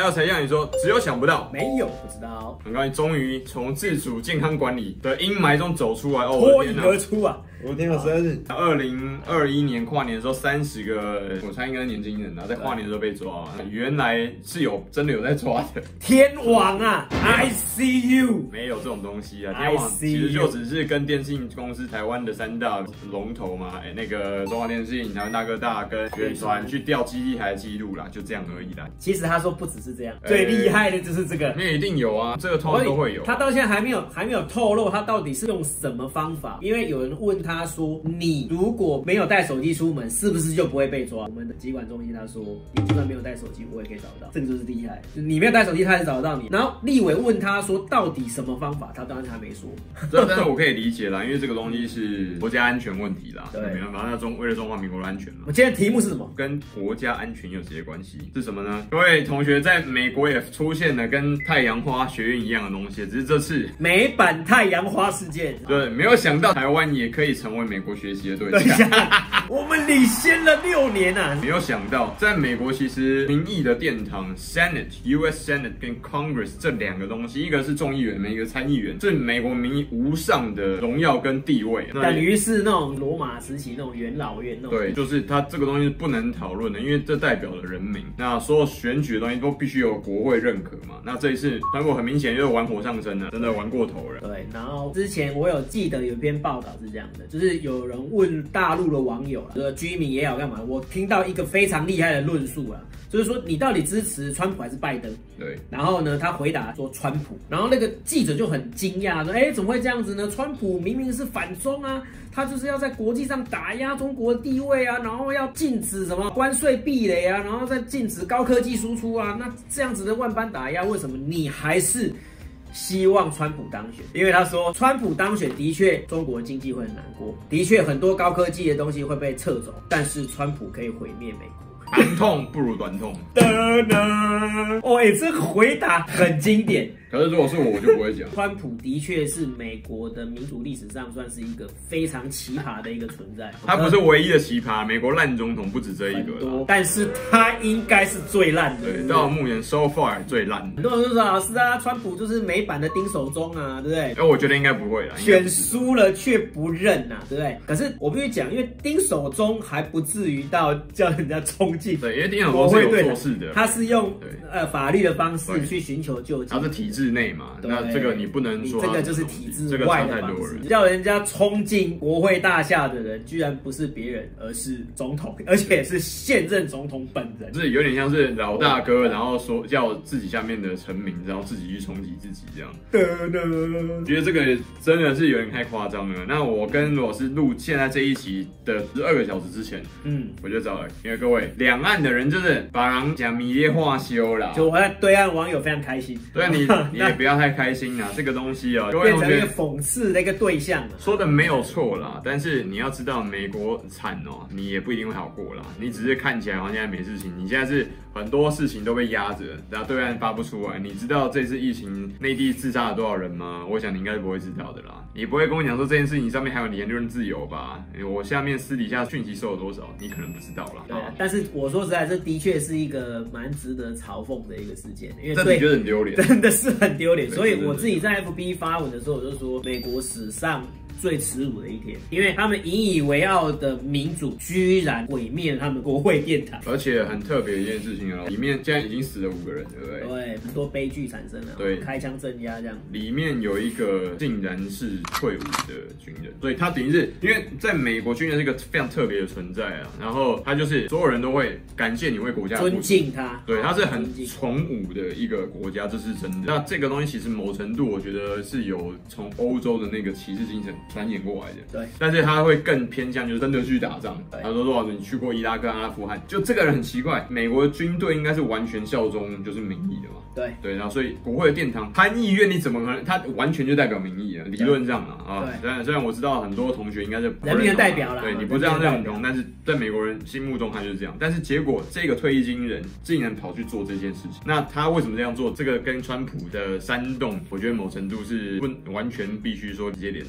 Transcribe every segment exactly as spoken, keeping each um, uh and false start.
道才让你说，只有想不到， 没有不知道。 很高兴终于从自主健康管理的阴霾中走出来，哦， 脱颖而出啊！ 我天啊，实在是二零二一年跨年的时候，三十个我猜应该是年轻人啊，在跨年的时候被抓，原来是有真的有在抓的。 天网啊 ，I see you， 没有这种东西啊，天网其实就只是跟电信公司台湾的三大龙头嘛，哎、欸，那个中华电信、台湾大哥大跟远传去调基地台的记录啦，就这样而已啦。 其实他说不只是这样，欸、最厉害的就是这个， 那一定有啊，这个通常都会有。 他到现在还没有还没有透露他到底是用什么方法，因为有人问他说，你如果没有带手机出门，是不是就不会被抓？我们的疾管中心他说，你就算没有带手机，我也可以找得到，这个就是厉害。你没有带手机，他也找得到你。然后立委问他说，到底什么方法？他当然还没说。 这但是我可以理解啦，因为这个东西是国家安全问题啦， 对， 没办法，那中为了中华民国的安全嘛。 我今天的题目是什么？ 跟国家安全有直接关系，是什么呢？各位同学，在美国也出现了跟太阳花学院一样的东西，只是这次美版太阳花事件。 对，没有想到台湾也可以成为美国学习的对象。 我们领先了六年啊！ 没有想到，在美国其实民意的殿堂 Senate、U S Senate 跟 Congress 这两个东西，一个是众议员，一个参议员，是美国民意无上的荣耀跟地位， 等于是那种罗马时期那种元老院那种。 对，就是它这个东西是不能讨论的，因为这代表了人民。那所有选举的东西都必须有国会认可嘛。那这一次川普很明显就是玩火上身了，真的玩过头了。 对，然后之前我有记得有一篇报道是这样的，就是有人问大陆的网友啦，这个居民也好干嘛，我听到一个非常厉害的论述啊，就是说你到底支持川普还是拜登？ 对， 然后呢，他回答说川普，然后那个记者就很惊讶说，哎，怎么会这样子呢？川普明明是反中啊，他就是要在国际上打压中国的地位啊，然后要禁止什么关税壁垒啊，然后再禁止高科技输出啊，那这样子的万般打压，为什么你还是希望川普当选？因为他说川普当选的确中国经济会很难过，的确很多高科技的东西会被撤走，但是川普可以毁灭美国。 长痛不如短痛。 哦，哎、欸，这个回答很经典。 可是如果是我，我就不会讲。 川普的确是美国的民主历史上算是一个非常奇葩的一个存在。 他不是唯一的奇葩，美国烂总统不止这一个啦， 但是他应该是最烂的。 对，到目前 so far 最烂。 很多人都说老师啊，川普就是美版的丁守中啊，对不对？ 哎，我觉得应该不会啦， 选输了却不认呐、啊，对不对？可是我必须讲，因为丁守中还不至于到叫人家冲进。 对，因为丁守中是有做事的， 他是用呃法律的方式去寻求救济， 他是体制内嘛，那这个你不能说， 这个就是体制外的方式。叫人家冲进国会大厦的人，居然不是别人，而是总统，而且是现任总统本人， 就是有点像是老大哥，然后说叫自己下面的臣民，然后自己去冲击自己这样。觉得这个真的是有点太夸张了。那我跟罗老师录现在这一期的十二个小时之前，嗯，我就找了，因为各位两岸的人就是把人讲迷恋化修啦， 就我在对岸网友非常开心。 对，你你也不要太开心啦，这个东西啊、喔，各位同学变成一个讽刺的一个对象了。 说的没有错啦，但是你要知道，美国惨哦、喔，你也不一定会好过啦。你只是看起来好像现在没事情，你现在是很多事情都被压着，然后对岸发不出来。你知道这次疫情内地自杀了多少人吗？我想你应该是不会知道的啦。你不会跟我讲说这件事情上面还有言论自由吧？我下面私底下讯息收了多少，你可能不知道啦。 对、啊，但是我说实在，这的确是一个蛮值得嘲讽的一个事件，因为这的确很丢脸， 真的是很丢脸。所以我自己在 F B 发文的时候，我就说美国史上最耻辱的一天，因为他们引以为傲的民主居然毁灭了他们国会殿堂， 而且很特别的一件事情哦，里面现在已经死了五个人，对不对？ 对，很多悲剧产生了， 对， 开枪镇压这样。 里面有一个竟然是退伍的军人，所以他等于是因为在美国军人是一个非常特别的存在啊，然后他就是所有人都会感谢你为国家尊敬他， 对，他是很崇武的一个国家，这是真的。那这个东西其实某程度我觉得是有从欧洲的那个骑士精神传演过来的， 对， 但是他会更偏向就是真的去打仗。他说说你去过伊拉克、阿富汗，就这个人很奇怪，美国的军队应该是完全效忠就是民意的嘛， 对对，然后所以国会的殿堂参议院你怎么可能？他完全就代表民意啊，理论上啊啊，虽然虽然我知道很多同学应该是人民的代表啦， 对你不这样认同，但是在美国人心目中他就是这样。但是结果这个退役军人竟然跑去做这件事情，那他为什么这样做？这个跟川普的煽动，我觉得某程度是不完全必须说直接连接啦，你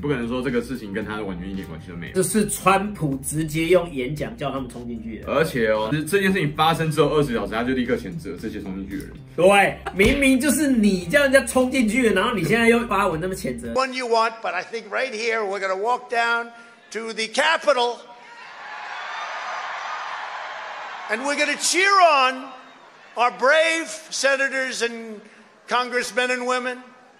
不可能说这个事情跟他完全一点关系都没有。 这是川普直接用演讲叫他们冲进去的， 而且哦，这件事情发生之后二十小时，他就立刻谴责这些冲进去的人。 对，明明就是你叫人家冲进去的，然后你现在又发文那么谴责。 One you want, but I think right here we're going to walk down to the Capitol, and we're going to cheer on our brave senators and congressmen and women,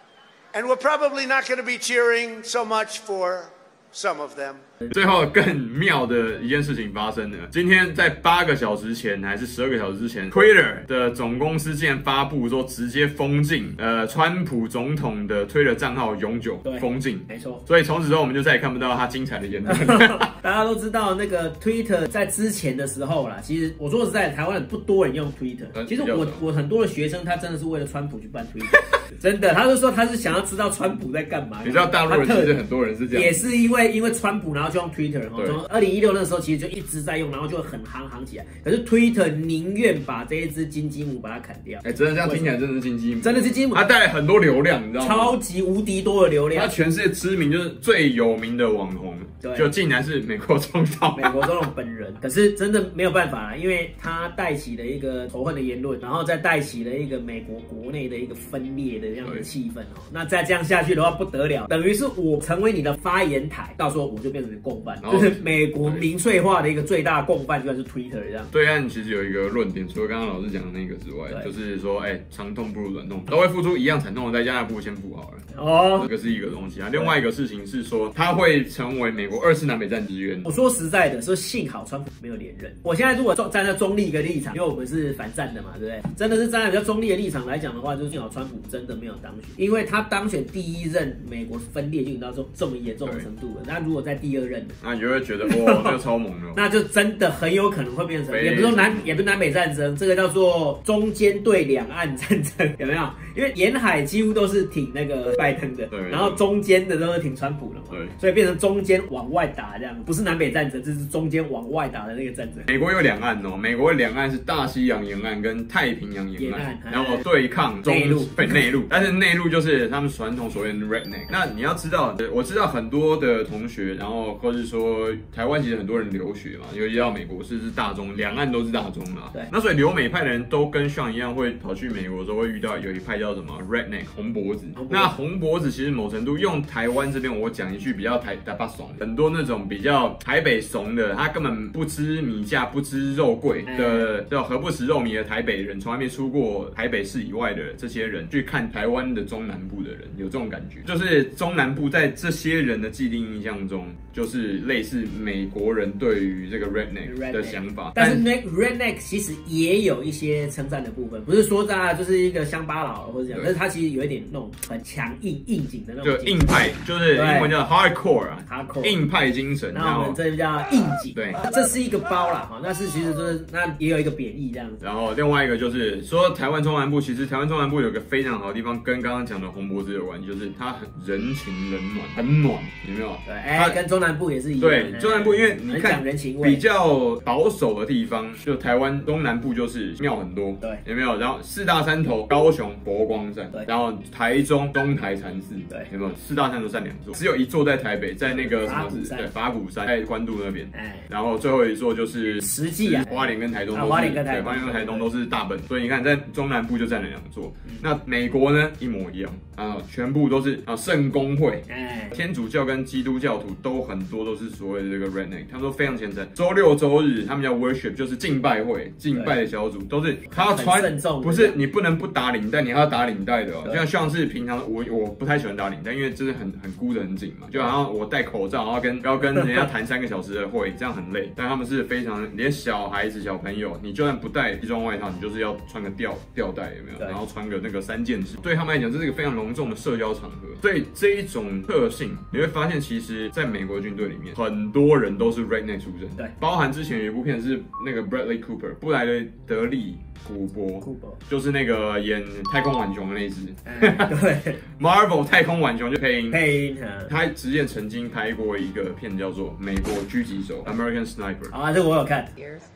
and we're probably not going to be cheering so much for some of them. 最后更妙的一件事情发生了，今天在八个小时前还是十二个小时之前 ，Twitter 的总公司竟然发布说直接封禁呃川普总统的 Twitter 账号永久封禁， 没错。 所以从此之后我们就再也看不到他精彩的言论。 大家都知道那个 Twitter 在之前的时候啦，其实我说实在，台湾不多人用 Twitter。其实我我很多的学生他真的是为了川普去办 Twitter， 真的，他就说他是想要知道川普在干嘛。 你知道大陆人其实很多人是这样， 也是因为因为川普然后就用 Twitter， 从二零一六那时候其实就一直在用，然后就很夯夯起来。可是 Twitter 宁愿把这一只金鸡母把它砍掉。 哎、欸，真的这样听起来真的是金鸡母， 真的是金鸡母， 它带来很多流量，你知道吗？ 超级无敌多的流量。 它全世界知名就是最有名的网红，就竟然是美国总统， 美国总统本人。可是真的没有办法啦，因为他带起了一个仇恨的言论，然后再带起了一个美国国内的一个分裂的这样的气氛哦。那再这样下去的话不得了，等于是我成为你的发言台，到时候我就变成共犯，就是美国民粹化的一个最大共犯，居然是 Twitter 这样。 对岸其实有一个论点，除了刚刚老师讲的那个之外，就是说，哎、欸，长痛不如短痛，都会付出一样惨痛的代价，那不如先付好了。哦，这个是一个东西啊。另外一个事情是说，他会成为美国二次南北战之冤。 我说实在的，说幸好川普没有连任。我现在如果站在中立一个立场，因为我们是反战的嘛，对不对？真的是站在比较中立的立场来讲的话，就是幸好川普真的没有当选，因为他当选第一任，美国分裂就已经到这这么严重的程度了。那如果在第二任， 那你就会觉得哇，这个超猛的， 那就真的很有可能会变成，也不是说南，也不是南北战争，这个叫做中间对两岸战争，有没有？因为沿海几乎都是挺那个拜登的，然后中间的都是挺川普的嘛，对，所以变成中间往外打这样，不是南北战争，这是中间往外打的那个战争。 美国有两岸哦，美国的两岸是大西洋沿岸跟太平洋沿岸，然后对抗中陆，对内陆，但是内陆就是他们传统所谓的 redneck。那你要知道，我知道很多的同学，然后或是说台湾其实很多人留学嘛，尤其到美国是是大中，两岸都是大中嘛，对。那所以留美派的人都跟像一样，会跑去美国的时候会遇到有一派叫什么 redneck 红脖子。那红脖子其实某程度用台湾这边我讲一句比较台台北怂，很多那种比较台北怂的，他根本不吃米价不吃肉桂的，叫何不食肉糜的台北人，从来没出过台北市以外的这些人去看台湾的中南部的人，有这种感觉，就是中南部在这些人的既定印象中，就是类似美国人对于这个 redneck 的想法。 但是 redneck 其实也有一些称赞的部分，不是说他就是一个乡巴佬或者这样，但是他其实有一点那种很强硬应景的那种， 就硬派，就是英文叫 hardcore 啊 ，hardcore 硬派精神。 然后我们这叫应景， 对， 这是一个包啦哈，但是其实就是那也有一个贬义这样子。 然后另外一个就是说台湾中南部，其实台湾中南部有个非常好的地方，跟刚刚讲的红脖子有关，就是它很人情冷暖，很暖，有没有？ 对，哎、欸，跟中南部也是一样。 对，中南部因为你看人情味比较保守的地方，就台湾东南部就是庙很多， 对， 有没有？然后四大山头，高雄佛光山，对，然后台中东台禅寺，对，有没有？四大山头占两座，只有一座在台北，在那个什么寺，对，法鼓山在关渡那边，哎，然后最后一座就是实际啊， 花莲跟台东都是， 花莲跟台东， 花莲跟台东都是大本，所以你看在中南部就占了两座。那美国呢，一模一样啊，全部都是啊圣公会，哎，天主教跟基督教徒都很多都是所谓的这个 redneck， 他们都非常虔诚。周六周日他们叫 worship， 就是敬拜会，敬拜的小组都是他要穿，不是你不能不打领带，你还要打领带的哦。就像像是平常我我不太喜欢打领带，因为就是很很箍得很紧嘛，就好像我戴口罩，然后跟要跟人家谈三个小时的会，这样很累。但他们是非常连小孩子小朋友，你就算不带西装外套，你就是要穿个吊吊带，有没有？然后穿个那个三件式，对他们来讲这是一个非常隆重的社交场合。所以这一种特性，你会发现其实在美国军队里面，很多人都是 redneck 出身，对，包含之前有一部片是那个 Bradley Cooper 布莱德利古博，就是那个演太空浣熊的那只，对，Marvel 太空浣熊就配音，配音，他之前曾经拍过一个片叫做《美国狙击手》American Sniper， 啊，这个我有看。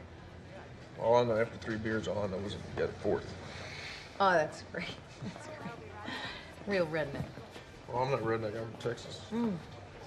Oh, no, after three beers on, I was get fourth. Oh, that's great. That's great. Real redneck. Well, I'm not redneck. I'm from Texas. Mm.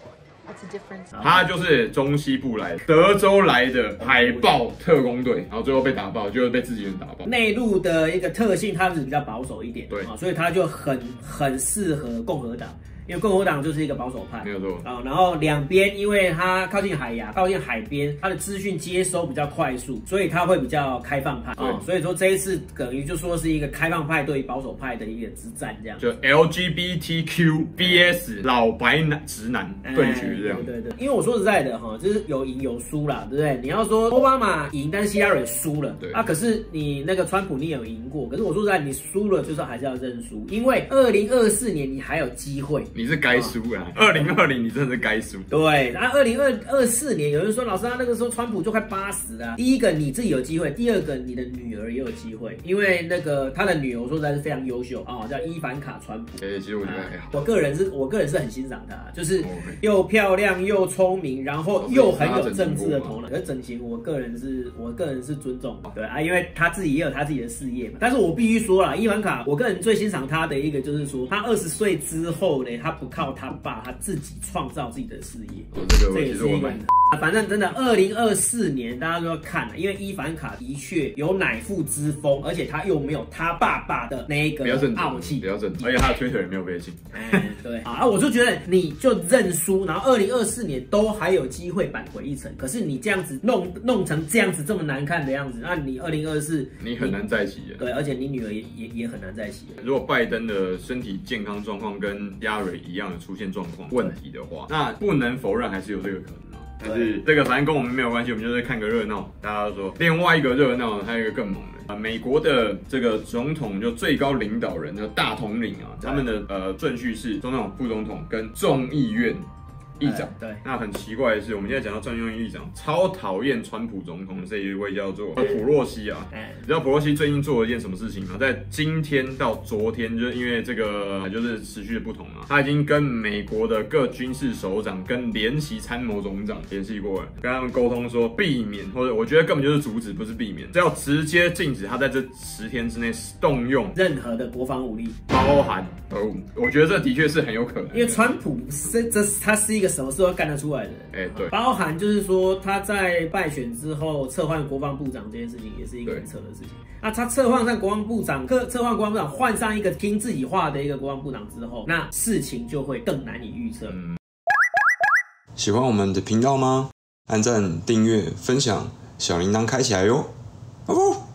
What's the difference? 他就是中西部来的，德州来的海豹特工队，然后最后被打爆，就是被自己人打爆。 内陆的一个特性，它是比较保守一点， 对啊，所以它就很很适合共和党。因为共和党就是一个保守派， 没有错啊。然后两边，因为它靠近海洋、靠近海边，它的资讯接收比较快速，所以它会比较开放派啊。所以说这一次等于就说是一个开放派对于保守派的一个之战，这样。 就 L G B T Q V S 老白男直男对决这样。 对对对，因为我说实在的哈，就是有赢有输啦，对不对？你要说奥巴马赢，但是希拉蕊输了，对啊。可是你那个川普你也有赢过，可是我说实在，你输了就是还是要认输，因为二零二四年你还有机会。 你是该输啊！二零二零你真的是该输。 对，然后二零二四年有人说，老师他那个时候川普就快八十了。第一个你自己有机会，第二个你的女儿也有机会，因为那个他的女儿我说实在是非常优秀啊、哦，叫伊凡卡川普。 哎、欸，其实我觉得还好。 我个人是我个人是很欣赏她，就是又漂亮又聪明，然后又很有政治的头脑。可是整形，我个人是我个人是尊重，对啊，因为她自己也有她自己的事业嘛。但是我必须说啦，伊凡卡，我个人最欣赏她的一个就是说，她二十岁之后呢，她不靠她爸，她自己创造自己的事业。 哦，这个这也是一个。反正真的，二零二四年大家都要看了，因为伊凡卡的确有乃父之风，而且他又没有他爸爸的那一个傲气， 不要正，而且他的推特也没有被禁。 哎，对啊，我就觉得你就认输，然后二零二四年都还有机会扳回一城。可是你这样子弄弄成这样子这么难看的样子，那你二零二四你很难在一起。 对，而且你女儿也也也很难在一起。 如果拜登的身体健康状况跟亚蕊一样的出现状况问题的话，那不能否认还是有这个可能。但是这个反正跟我们没有关系，我们就是看个热闹。大家都说另外一个热闹，还有一个更猛的啊，美国的这个总统就最高领导人，就大统领啊，他们的呃顺序是总统、副总统跟众议院议长。 对， 那很奇怪的是，我们现在讲到众议院议长，超讨厌川普总统的这一位叫做普洛西啊。你知道普洛西最近做了一件什么事情吗？在今天到昨天，就是因为这个就是持续的不同啊，他已经跟美国的各军事首长跟联席参谋总长联系过了，跟他们沟通说避免，或者我觉得根本就是阻止，不是避免，这要直接禁止他在这十天之内动用任何的国防武力， 包含核武。我觉得这的确是很有可能， 因为川普是这他是一个什么事都干得出来的人。 哎、欸，对， 包含就是说他在败选之后撤换国防部长这件事情，也是一个很扯的事情。那他撤换上国防部长，撤撤换国防部长，换上一个听自己话的一个国防部长之后，那事情就会更难以预测。嗯， 喜欢我们的频道吗？按赞、订阅、分享，小铃铛开起来哟！哦。